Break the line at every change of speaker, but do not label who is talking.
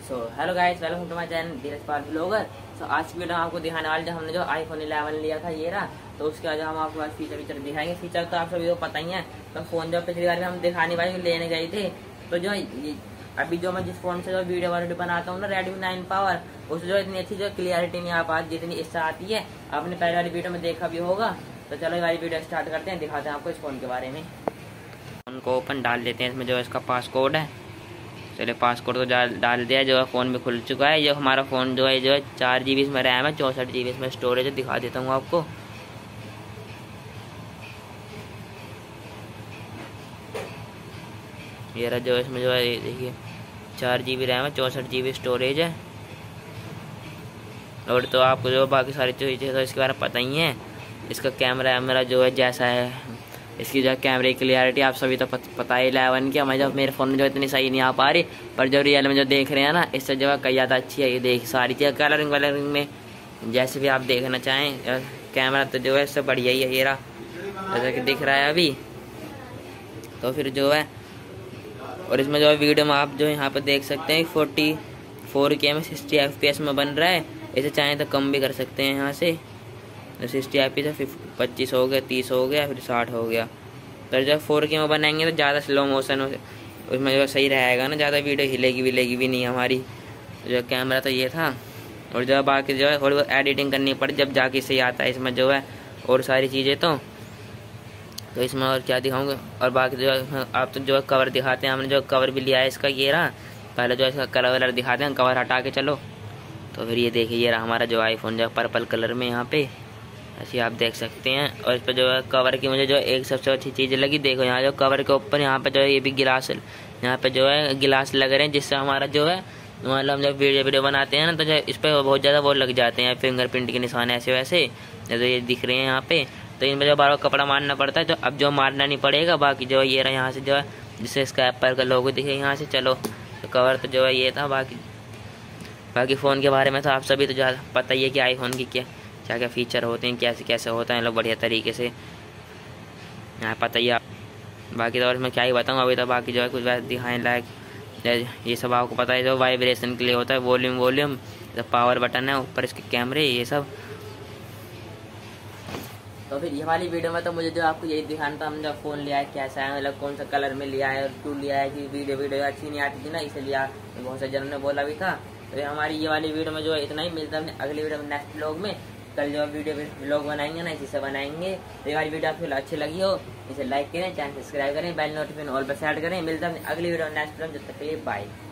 Hello guys, welcome to my channel Dheeraj Pal blogger. आज की video आपको दिखाने वाले, जो हमने जो आईफोन 11 लिया था ये रहा, तो उसके आज हम आपको आज फीचर दिखाएंगे। फीचर तो आप सभी को पता ही है। तो फोन जो पिछली बार में हम दिखाने वाले लेने गए थे, तो जो अभी जो मैं जिस फोन से जो वीडियो बनाता हूँ ना, Redmi 9 पावर, उससे जो इतनी अच्छी जो क्लियरिटी नहीं आ पाती जितनी इससे आती है। आपने पहले वाली वीडियो में देखा भी होगा। तो चलो ये वाली वीडियो स्टार्ट करते हैं, दिखाते हैं आपको इस फोन के बारे में। फोन को ओपन डाल लेते हैं, इसमें जो इसका पासकोड है। चलिए पासकोड तो डाल दिया, जो है फ़ोन में खुल चुका है। जो हमारा फ़ोन जो है 4 GB इसमें रैम है, 64 GB इसमें स्टोरेज है। दिखा देता हूँ आपको। ये रहा, जो इसमें जो है देखिए 4 GB रैम है, 64 GB स्टोरेज है। और तो आपको जो बाकी सारी चीज़ें तो इसके बारे में पता ही है। इसका कैमरा मेरा जो है जैसा है, इसकी जो कैमरे की क्लियरिटी आप सभी तो पता है 11 की। हमारे जो मेरे फ़ोन में जो इतनी सही नहीं आ पा रही, पर जो रियल में जो देख रहे हैं ना, इससे जो है कई ज़्यादा अच्छी है। ये देख सारी चीज़ें कलरिंग में जैसे भी आप देखना चाहें, कैमरा तो जो है इससे बढ़िया ही है। ये रहा, जैसा कि दिख रहा है अभी। तो फिर जो है, और इसमें जो है वीडियो में आप जो यहाँ पर देख सकते हैं 44K में 60 FPS में बन रहा है। इसे चाहें तो कम भी कर सकते हैं यहाँ से। 60 FPS से 25 हो गया, 30 हो गया, फिर 60 हो गया। तो जब 4K में बनाएंगे तो ज़्यादा स्लो मोशन उसमें जो सही रहेगा ना, ज़्यादा वीडियो हिलेगी भी नहीं हमारी। जो कैमरा तो ये था, और जो बाकी जो है थोड़ी बहुत एडिटिंग करनी पड़ी जब जाके सही आता है इसमें जो है, और सारी चीज़ें तो इसमें और क्या दिखाऊंगा। और बाकी जो है आप तो जो है कवर दिखाते हैं, हमने जो कवर भी लिया है इसका, ये रहा। पहले जो है इसका कलर दिखाते हैं, कवर हटा के चलो। तो फिर ये देखिए, ये रहा हमारा जो आईफोन जो है पर्पल कलर में यहाँ पे, ऐसे आप देख सकते हैं। और इस पर जो है कवर की मुझे जो एक सबसे अच्छी चीज़ लगी, देखो यहाँ जो कवर के ऊपर यहाँ पे जो है ये भी गिलास, यहाँ पे जो है गिलास लग रहे हैं, जिससे हमारा जो है मतलब हम जब वीडियो बनाते हैं ना, तो जो इस पर बहुत ज़्यादा वो लग जाते हैं फिंगरप्रिंट के निशान ऐसे वैसे, जैसे ये दिख रहे हैं यहाँ पे। तो इनमें जो बार बार कपड़ा मारना पड़ता है, तो अब जो मारना नहीं पड़ेगा। बाकी जो है ये रहा, यहाँ से जो है जिससे इसका एप्पल का लोगो दिखे यहाँ से। चलो तो कवर तो जो है ये था। बाकी फ़ोन के बारे में तो आप सभी तो ज़्यादा पता ही है कि आईफोन की क्या क्या फ़ीचर होते हैं, कैसे होता है लोग बढ़िया तरीके से यहाँ पता ही आप। बाकी तो और मैं क्या ही बताऊँ अभी तो। बाकी जो है कुछ वैसे दिखाने लायक ये सब आपको पता है, जो वाइब्रेशन के लिए होता है, वॉल्यूम जो पावर बटन है ऊपर, इसके कैमरे, ये सब। तो फिर ये वाली वीडियो में तो मुझे जो आपको यही दिखाना था, हमने जब फ़ोन लिया है कैसा है, मतलब कौन सा कलर में लिया है और क्यों लिया है, कि वीडियो अच्छी नहीं आती थी ना, इसलिए बहुत से जनों ने बोला भी था। तो हमारी ये वाली वीडियो में जो है इतना ही। मिलता है अगली वीडियो में, नेक्स्ट व्लॉग में। कल जो वीडियो व्लॉग बनाएंगे ना, इसी से बनाएंगे। तो ये वाली वीडियो आपको अच्छी लगी हो, इसे लाइक करें, चैनल सब्सक्राइब करें, बेल नोटिफिकेशन ऑल पर सेट करें। मिलता है अगली वीडियो नेक्स्ट व्लॉग। जब तक के लिए बाय।